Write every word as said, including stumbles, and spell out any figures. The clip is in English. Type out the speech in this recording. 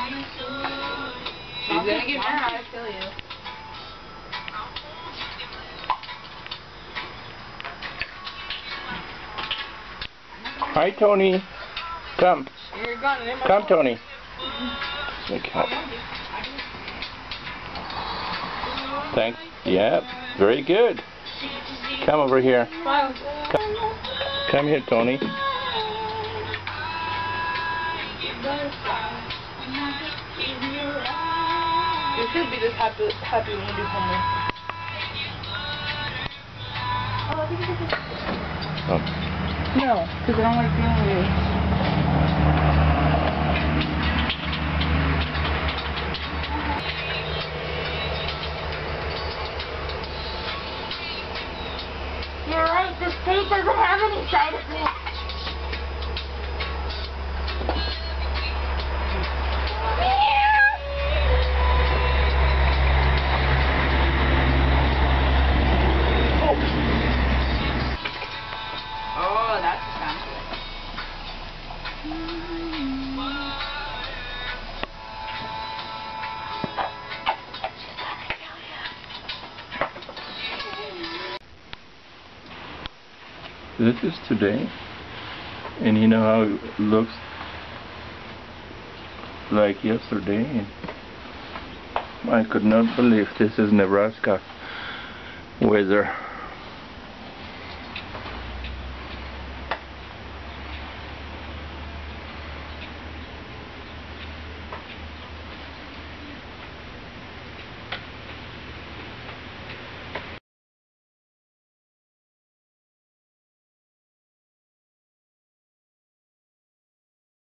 She's gonna get mad, I feel you. Hi, Tony. Come. Come, Tony. Thanks. Yeah, very good. Come over here. Come, Come here, Tony. You should be this happy, happy when you do homework. Oh. No, because I don't like being with you. You're right, this tape doesn't have any side effects. Oh, that's a sound. This is today, and you know how it looks like yesterday. I could not believe this is Nebraska weather.